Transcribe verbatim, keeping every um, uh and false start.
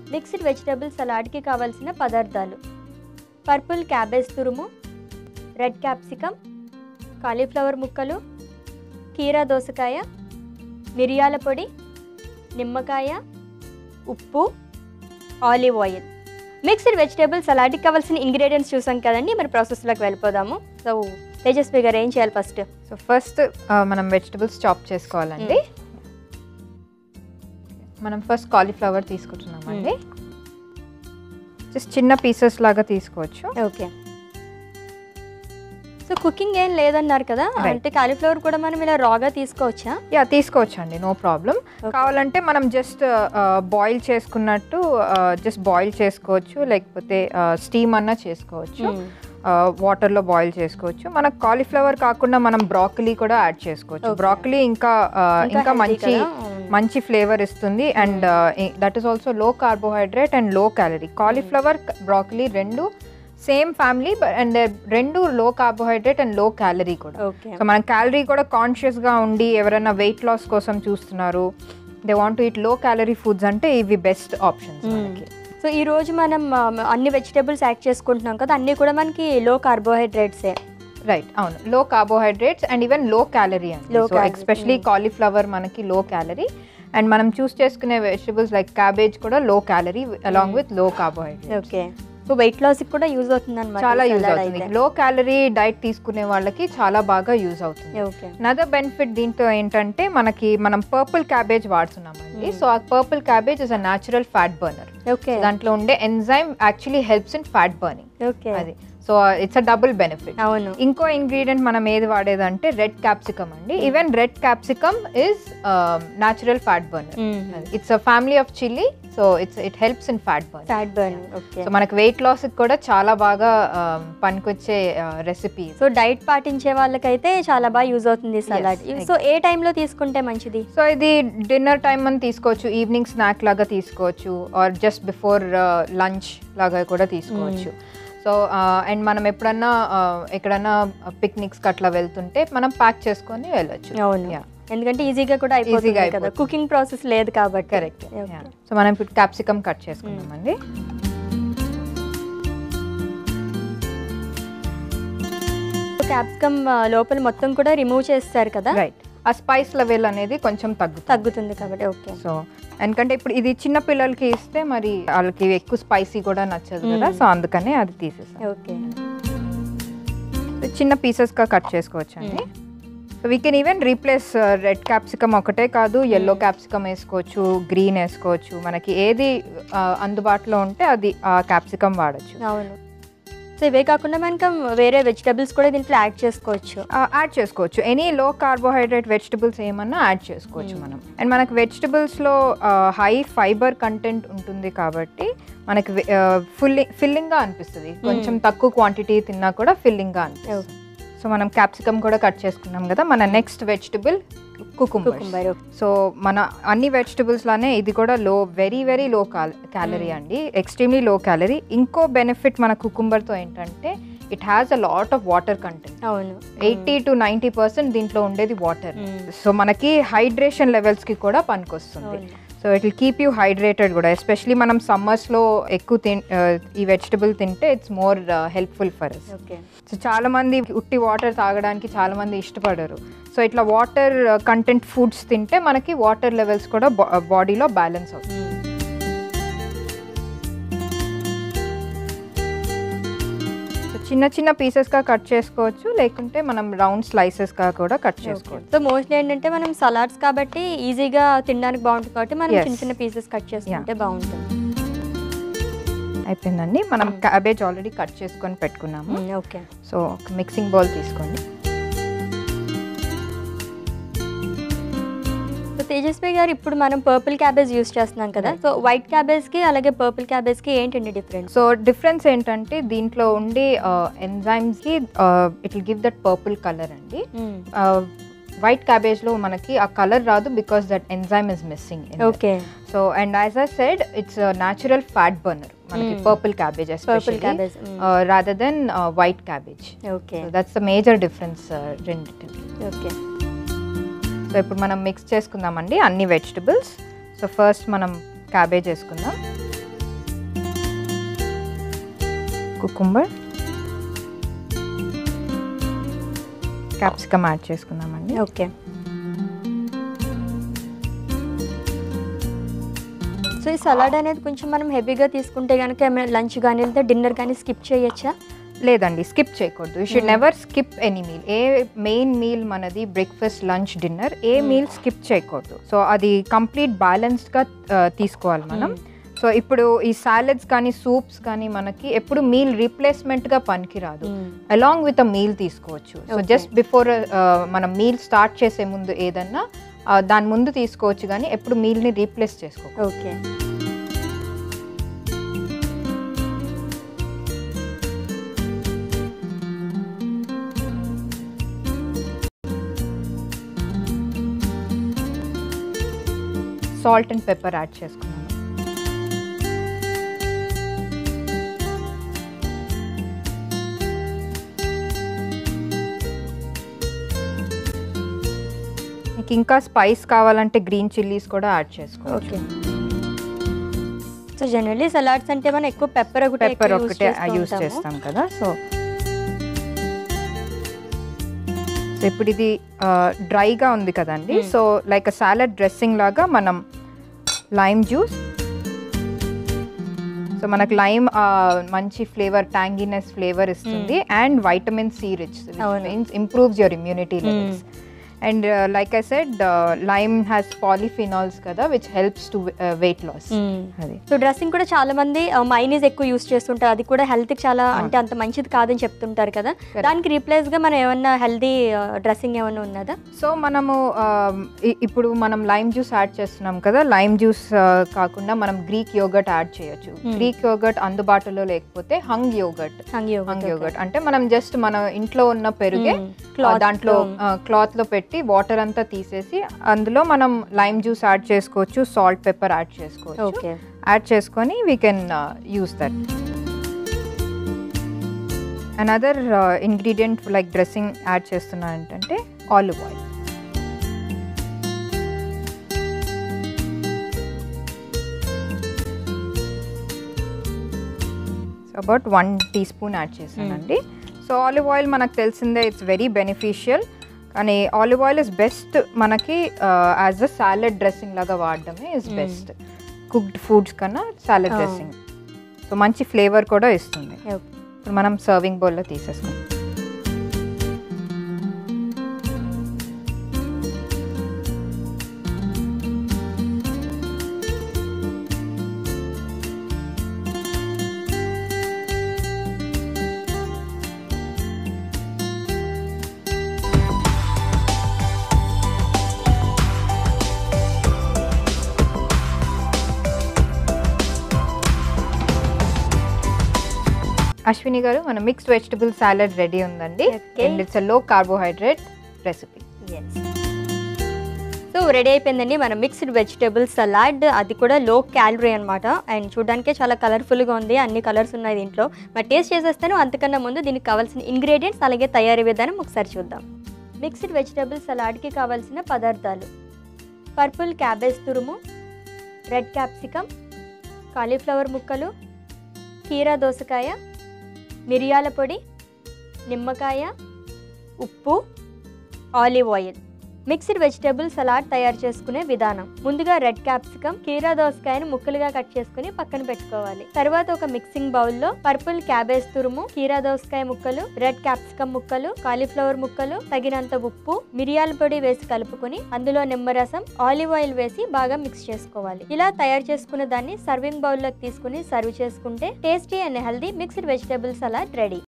Mixed vegetable సలాడ్కి కావాల్సిన పదార్థాలు: పర్పుల్ క్యాబేజ్ తురుము, రెడ్ క్యాప్సికమ్, కాలీఫ్లవర్ ముక్కలు, కీరా దోసకాయ, మిరియాల పొడి, నిమ్మకాయ, ఉప్పు, ఆలివ్ ఆయిల్. మిక్స్డ్ వెజిటబుల్ సలాడ్కి కావాల్సిన ఇంగ్రీడియంట్స్ చూసాం కదండి. మరి ప్రాసెస్లోకి వెళ్ళిపోదాము. సో తేజస్వి గారు ఏం చేయాలి ఫస్ట్? సో ఫస్ట్ మనం వెజిటబుల్స్ చాప్ చేసుకోవాలండి. మనం ఫస్ట్ కాలీఫ్లవర్ తీసుకుంటున్నామండి. జస్ట్ చిన్న పీసెస్ లాగా తీసుకోవచ్చు. ఓకే. సో కుకింగ్ ఏం లేదన్నారు కదా, అంటే కాలీఫ్లవర్ కూడా మనం ఇలా రాగా తీసుకోవచ్చా? యా తీసుకోవచ్చు అండి, నో ప్రాబ్లం. కావాలంటే మనం జస్ట్ బాయిల్ చేసుకున్నట్టు జస్ట్ బాయిల్ చేసుకోవచ్చు, లేకపోతే స్టీమ్ అన్నా చేసుకోవచ్చు, వాటర్లో బాయిల్ చేసుకోవచ్చు. మనకు కాలీఫ్లవర్ కాకుండా మనం బ్రాకలీ కూడా యాడ్ చేసుకోవచ్చు. బ్రాకలీ ఇంకా ఇంకా మంచి మంచి ఫ్లేవర్ ఇస్తుంది. And that is also low carbohydrate and low calorie. Cauliflower broccoli రెండు సేమ్ ఫ్యామిలీ అండ్ రెండు low carbohydrate and low calorie కూడా. సో మనం క్యాలరీ కూడా కాన్షియస్గా ఉండి ఎవరైనా వెయిట్ లాస్ కోసం చూస్తున్నారు, they want to eat low calorie foods అంటే ఇవి బెస్ట్ ఆప్షన్స్ మనకి. సో ఈ రోజు మనం అన్ని వెజిటేబుల్స్ యాడ్ చేసుకుంటున్నాం కదా, అన్నీ కూడా మనకి లో కార్బోహైడ్రేట్సే. రైట్, అవును, low carbohydrates and even low calorie అండి. సో ఎస్పెషలీ కాలీఫ్లవర్ మనకి లో క్యాలరీ, అండ్ మనం చూస్ చేసుకునే వెజిటబుల్స్ లైక్ క్యాబేజ్ కూడా low calorie along with low carbohydrate. Okay. So weight loss కూడా యూజ్ అవుతుంది అన్నమాట. చాలా యూజ్ అవుతుంది. లో క్యాలరీ డైట్ తీసుకునే వాళ్ళకి చాలా బాగా యూజ్ అవుతుంది. అనదర్ బెనిఫిట్ దీంతో ఏంటంటే మనకి మనం పర్పుల్ క్యాబేజ్ వాడుతున్నామండి. సో ఆ purple cabbage is a natural fat burner. దాంట్లో ఉండే enzyme actually helps in fat burning. అది so it's a double benefit. అవును. ఇంకో ఇంగ్రీడియంట్ మనం ఏది వాడేదంటే రెడ్ క్యాప్సికమ్ అండి. Even red capsicum is natural fat burner. It's a family of chilli. So it's it helps in fat burn. Fat burn. Okay. So మనకు weight loss కూడా చాలా బాగా పనికొచ్చే రెసిపీ. సో డైట్ పాటించే వాళ్ళకైతే చాలా బాగా యూజ్ అవుతుంది సలాడ్. సో ఏ టైంలో తీసుకుంటే మంచిది? సో ఇది డిన్నర్ టైం అని తీసుకోవచ్చు, ఈవినింగ్ స్నాక్ లాగా తీసుకోవచ్చు, ఆర్ జస్ట్ బిఫోర్ లంచ్ లాగా కూడా తీసుకోవచ్చు. సో అండ్ మనం ఎప్పుడన్నా ఎక్కడన్నా పిక్నిక్స్ అట్లా వెళ్తుంటే మనం ప్యాక్ చేసుకొని వెళ్ళొచ్చు. అవును, ఎందుకంటే ఈజీగా కూడా అయిపోతుంది కదా, కుకింగ్ ప్రాసెస్ లేదు కాబట్టి. కరెక్ట్. సో మనం ఇప్పుడు క్యాప్సికమ్ కట్ చేసుకున్నామండి. క్యాప్సికమ్ లోపల మొత్తం కూడా రిమూవ్ చేస్తారు కదా. రైట్. ఆ స్పైస్ లెవెల్ అనేది కొంచెం తగ్గు తగ్గుతుంది కాబట్టి. ఓకే. సో ఎందుకంటే ఇప్పుడు ఇది చిన్న పిల్లలకి ఇస్తే మరి వాళ్ళకి ఎక్కువ స్పైసీ కూడా నచ్చదు కదా, సో అందుకనే అది తీసేస్తాం. ఓకే. చిన్న పీసెస్గా కట్ చేసుకోవచ్చు అండి. So we can even replace red capsicum ఒకటే కాదు, ఎల్లో క్యాప్సికమ్ వేసుకోవచ్చు, గ్రీన్ వేసుకోవచ్చు, మనకి ఏది అందుబాటులో ఉంటే అది ఆ క్యాప్సికమ్ వాడచ్చు. అవును. సో ఇవే కాకుండా మనకి వేరే వెజిటబుల్స్ కూడా దీంట్లో యాడ్ చేసుకోవచ్చు. యాడ్ చేసుకోవచ్చు ఎనీ లో కార్బోహైడ్రేట్ వెజిటబుల్స్ ఏమన్నా యాడ్ చేసుకోవచ్చు మనం. అండ్ మనకి వెజిటబుల్స్లో హై ఫైబర్ కంటెంట్ ఉంటుంది కాబట్టి మనకి ఫుల్లింగ్ ఫిల్లింగ్గా అనిపిస్తుంది. కొంచెం తక్కువ క్వాంటిటీ తిన్నా కూడా ఫిల్లింగ్గా అనిపిస్తుంది. సో మనం క్యాప్సికమ్ కూడా కట్ చేసుకున్నాం కదా. మన నెక్స్ట్ వెజిటబుల్ కుకుంబర్. సో మన అన్ని వెజిటబుల్స్ లానే ఇది కూడా low very very low calorie అండి, ఎక్స్ట్రీమ్లీ లో క్యాలరీ. ఇంకో బెనిఫిట్ మన కుకుంబర్తో ఏంటంటే it has a lot of water content. అవును, ఎయిటీ టు నైంటీ పర్సెంట్ దీంట్లో ఉండేది వాటర్. సో మనకి హైడ్రేషన్ లెవెల్స్కి కూడా పనికొస్తుంది. So it will keep you hydrated కూడా, ఎస్పెషలీ మనం సమ్మర్స్లో ఎక్కువ తిన్ ఈ వెజిటబుల్ తింటే it's more helpful for us. So చాలా మంది ఉట్టి వాటర్ తాగడానికి చాలా మంది ఇష్టపడరు. సో ఇట్లా వాటర్ కంటెంట్ ఫుడ్స్ తింటే మనకి వాటర్ లెవెల్స్ కూడా బాడీలో బ్యాలెన్స్ అవుతుంది. చిన్న చిన్న పీసెస్గా కట్ చేసుకోవచ్చు, లేకుంటే మనం రౌండ్ స్లైసెస్గా కూడా కట్ చేసుకోవచ్చు. సో మోస్ట్లీ ఏంటంటే మనం సలాడ్స్ కాబట్టి ఈజీగా తినడానికి బాగుంటుంది కాబట్టి మనం చిన్న చిన్న పీసెస్ కట్ చేసుకుంటే బాగుంటుంది. అయిపోయిందండి. మనం క్యాబేజ్ ఆల్రెడీ కట్ చేసుకొని పెట్టుకున్నాము. ఓకే. సో ఒక మిక్సింగ్ బౌల్ తీసుకోండి. తేజస్వి గారు, ఇప్పుడు మనం పర్పుల్ క్యాబేజ్ యూస్ చేస్తున్నాం కదా, సో వైట్ క్యాబేజ్కి అలాగే పర్పుల్ క్యాబేజ్కి ఏంటండి డిఫరెన్స్? సో డిఫరెన్స్ ఏంటంటే దీంట్లో ఉండే ఎంజైమ్స్కి it will give that purple colour అండి. వైట్ క్యాబేజ్లో మనకి ఆ కలర్ రాదు because that enzyme is missing. Okay. So and as I said it's natural fat burner మనకి purple cabbage especially rather than white cabbage. Okay. That's the major difference రెండిటికి. Okay. So ఇప్పుడు మనం mix చేసుకుందామండి అన్ని vegetables. So first మనం cabbage వేసుకుందాం. Cucumber, capsicum add చేసుకుందామండి. Okay. So ఈ సలాడ్ అనేది కొంచెం మనం హెవీగా తీసుకుంటే కనుక ఏమైనా లంచ్ కానీ లేదా డిన్నర్ కానీ స్కిప్ చేయొచ్చా? లేదండి, స్కిప్ చేయకూడదు. You should never skip any meal. ఏ మెయిన్ మీల్ మనది బ్రేక్ఫాస్ట్, లంచ్, డిన్నర్, ఏ మీల్ స్కిప్ చేయకూడదు. సో అది కంప్లీట్ బ్యాలెన్స్డ్గా తీసుకోవాలి మనం. సో ఇప్పుడు ఈ సాలెడ్స్ కానీ సూప్స్ కానీ మనకి ఎప్పుడు మీల్ రీప్లేస్మెంట్గా పనికిరాదు, అలాంగ్ విత్ అ మీల్ తీసుకోవచ్చు. సో జస్ట్ బిఫోర్ మనం మీల్ స్టార్ట్ చేసే ముందు ఏదన్నా దాని ముందు తీసుకోవచ్చు, కానీ ఎప్పుడు మీల్ని రీప్లేస్ చేసుకోవచ్చు. Okay. Salt and pepper add చేసుకున్నాను. మీకు ఇంకా స్పైస్ కావాలంటే గ్రీన్ చిల్లీస్ కూడా యాడ్ చేసుకోవచ్చు. సో జనరల్లీ సలాడ్స్ అంటే మనం ఎక్కువ పెప్పర్ ఒకటి పెప్పర్ ఒకటే యూస్ చేస్తాం కదా. సో సో ఇప్పుడు ఇది డ్రైగా ఉంది కదండి. So like a salad dressing లాగా మనం లైమ్ జ్యూస్, సో మనకు లైమ్ మంచి ఫ్లేవర్, ట్యాంగినెస్ ఫ్లేవర్ ఇస్తుంది, and vitamin C rich, means improves your immunity levels. And uh, like I said, uh, lime has polyphenols kada, which helps to uh, weight loss. అది so dressing కూడా చాలా మంది mayonnaise ఎక్కువ use చేస్తుంటారు. అది కూడా health కి చాలా అంటే అంత మంచిది కాదని చెప్తుంటారు కదా. దానికి రీప్లేస్ గా మనం ఏమన్నా హెల్దీ డ్రెస్సింగ్ ఏమన్నా ఉన్నదా? సో మనము ఇప్పుడు మనం లైమ్ జ్యూస్ యాడ్ చేస్తున్నాం కదా, లైమ్ జ్యూస్ కాకుండా మనం గ్రీక్ యోగర్ట్ యాడ్ చేయొచ్చు. గ్రీక్ యోగర్ట్ అందుబాటులో లేకపోతే hung yogurt. Hung hung yogurt అంటే మనం జస్ట్ మన ఇంట్లో ఉన్న పెరుగే దాంట్లో క్లాత్ లో పెట్టి వాటర్ అంతా తీసేసి అందులో మనం లైమ్ జ్యూస్ యాడ్ చేసుకోవచ్చు, సాల్ట్ పెప్పర్ యాడ్ చేసుకోవచ్చు. యాడ్ చేసుకొని we can use that. Another ingredient like dressing add చేస్తున్నా ఏంటంటే olive oil. About one teaspoon add చేశానండి. సో ఆలివ్ ఆయిల్ మనకు తెలిసిందే, ఇట్స్ వెరీ బెనిఫిషియల్. కానీ ఆలివ్ ఆయిల్ ఇస్ బెస్ట్ మనకి యాజ్ అ సాలడ్ డ్రెస్సింగ్ లాగా వాడడమే ఇస్ బెస్ట్, కుక్డ్ ఫుడ్స్ కన్నా సాలడ్ డ్రెస్సింగ్. సో మంచి ఫ్లేవర్ కూడా ఇస్తుంది. ఇప్పుడు మనం సర్వింగ్ బౌల్లో తీసేసుకుంటాం. అశ్విని గారు, మన మిక్స్డ్ వెజిటబుల్ సాలడ్ రెడీ ఉందండి. And it's a low carbohydrate recipe. So ready అయిపోయిందండి మన మిక్స్డ్ వెజిటబుల్ సలాడ్. అది కూడా లో క్యాలరీ అనమాట. అండ్ చూడడానికే చాలా కలర్ఫుల్గా ఉంది, అన్ని కలర్స్ ఉన్నాయి దీంట్లో. మరి టేస్ట్ చేసేస్తాను. అంతకన్నా ముందు దీనికి కావాల్సిన ఇంగ్రీడియంట్స్ అలాగే తయారీ విధానం ఒకసారి చూద్దాం. మిక్స్డ్ వెజిటబుల్ సలాడ్కి కావాల్సిన పదార్థాలు: పర్పుల్ క్యాబేజ్ తురుము, రెడ్ క్యాప్సికమ్, కాలీఫ్లవర్ ముక్కలు, కీరా దోసకాయ, మిరియాల పొడి, నిమ్మకాయ, ఉప్పు, olive oil. Mixed vegetable salad తయారు చేసుకునే విధానం: ముందుగా రెడ్ క్యాప్సికమ్, కీరా దోసకాయను ముక్కలుగా కట్ చేసుకుని పక్కన పెట్టుకోవాలి. తర్వాత ఒక మిక్సింగ్ బౌల్లో పర్పుల్ క్యాబేజ్ తురుము, కీరా దోసకాయ ముక్కలు, రెడ్ క్యాప్సికమ్ ముక్కలు, కాలీఫ్లవర్ ముక్కలు, తగినంత ఉప్పు, మిరియాల పొడి వేసి కలుపుకొని అందులో నిమ్మరసం, ఆలివ్ ఆయిల్ వేసి బాగా మిక్స్ చేసుకోవాలి. ఇలా తయారు చేసుకున్న దాన్ని సర్వింగ్ బౌల్లోకి తీసుకుని సర్వ్ చేసుకుంటే tasty and healthy mixed vegetable salad ready.